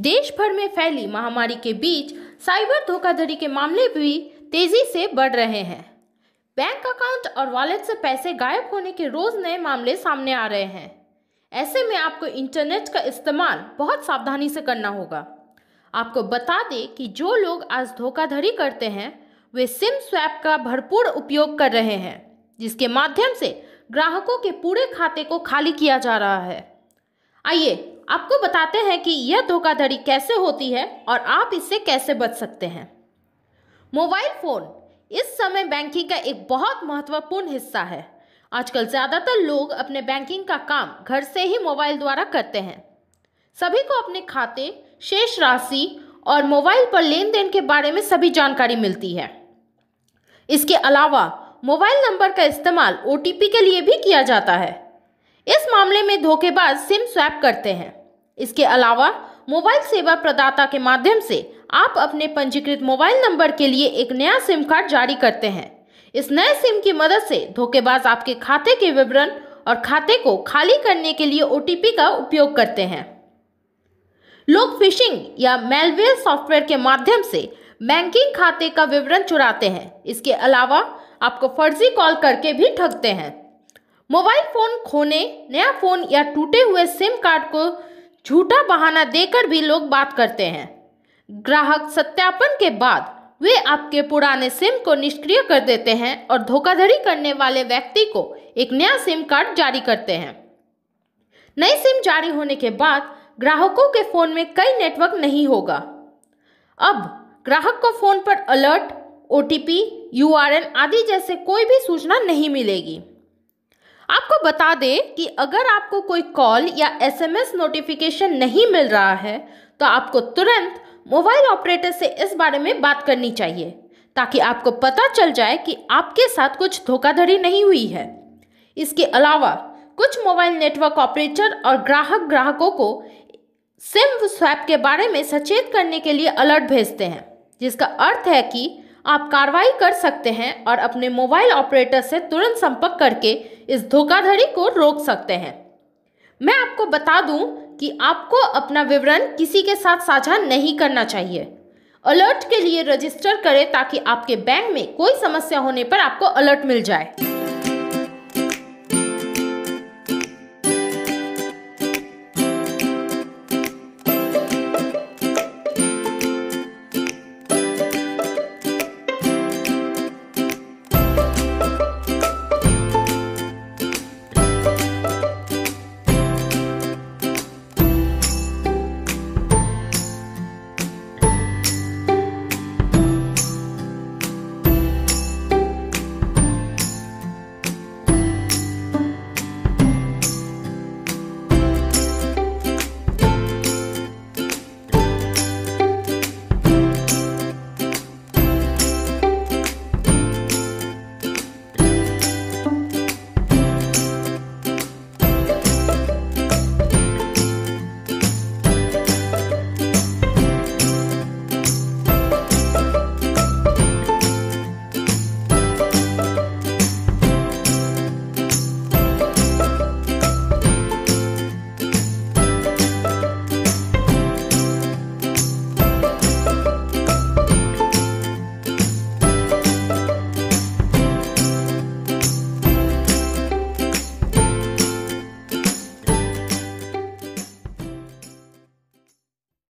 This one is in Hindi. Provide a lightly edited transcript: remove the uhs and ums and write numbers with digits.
देश भर में फैली महामारी के बीच साइबर धोखाधड़ी के मामले भी तेजी से बढ़ रहे हैं। बैंक अकाउंट और वॉलेट से पैसे गायब होने के रोज नए मामले सामने आ रहे हैं। ऐसे में आपको इंटरनेट का इस्तेमाल बहुत सावधानी से करना होगा। आपको बता दें कि जो लोग आज धोखाधड़ी करते हैं वे सिम स्वैप का भरपूर उपयोग कर रहे हैं, जिसके माध्यम से ग्राहकों के पूरे खाते को खाली किया जा रहा है। आइए आपको बताते हैं कि यह धोखाधड़ी कैसे होती है और आप इससे कैसे बच सकते हैं। मोबाइल फ़ोन इस समय बैंकिंग का एक बहुत महत्वपूर्ण हिस्सा है। आजकल ज़्यादातर लोग अपने बैंकिंग का काम घर से ही मोबाइल द्वारा करते हैं। सभी को अपने खाते, शेष राशि और मोबाइल पर लेन देन के बारे में सभी जानकारी मिलती है। इसके अलावा मोबाइल नंबर का इस्तेमाल OTP के लिए भी किया जाता है। इस मामले में धोखेबाज सिम स्वैप करते हैं। इसके अलावा मोबाइल सेवा प्रदाता के माध्यम से आप अपने पंजीकृत मोबाइल नंबर के लिए एक नया सिम कार्ड जारी करते हैं। इस नए सिम की मदद से धोखेबाज आपके खाते के विवरण और खाते को खाली करने के लिए OTP का उपयोग करते हैं। लोग फिशिंग या मैलवेयर सॉफ्टवेयर के माध्यम से बैंकिंग खाते का विवरण चुराते हैं। इसके अलावा आपको फर्जी कॉल करके भी ठगते हैं। मोबाइल फ़ोन खोने, नया फ़ोन या टूटे हुए सिम कार्ड को झूठा बहाना देकर भी लोग बात करते हैं। ग्राहक सत्यापन के बाद वे आपके पुराने सिम को निष्क्रिय कर देते हैं और धोखाधड़ी करने वाले व्यक्ति को एक नया सिम कार्ड जारी करते हैं। नई सिम जारी होने के बाद ग्राहकों के फ़ोन में कई नेटवर्क नहीं होगा। अब ग्राहक को फ़ोन पर अलर्ट, OTP, URN आदि जैसे कोई भी सूचना नहीं मिलेगी। आपको बता दें कि अगर आपको कोई कॉल या SMS नोटिफिकेशन नहीं मिल रहा है तो आपको तुरंत मोबाइल ऑपरेटर से इस बारे में बात करनी चाहिए, ताकि आपको पता चल जाए कि आपके साथ कुछ धोखाधड़ी नहीं हुई है। इसके अलावा कुछ मोबाइल नेटवर्क ऑपरेटर और ग्राहकों को सिम स्वैप के बारे में सचेत करने के लिए अलर्ट भेजते हैं, जिसका अर्थ है कि आप कार्रवाई कर सकते हैं और अपने मोबाइल ऑपरेटर से तुरंत संपर्क करके इस धोखाधड़ी को रोक सकते हैं। मैं आपको बता दूं कि आपको अपना विवरण किसी के साथ साझा नहीं करना चाहिए। अलर्ट के लिए रजिस्टर करें ताकि आपके बैंक में कोई समस्या होने पर आपको अलर्ट मिल जाए।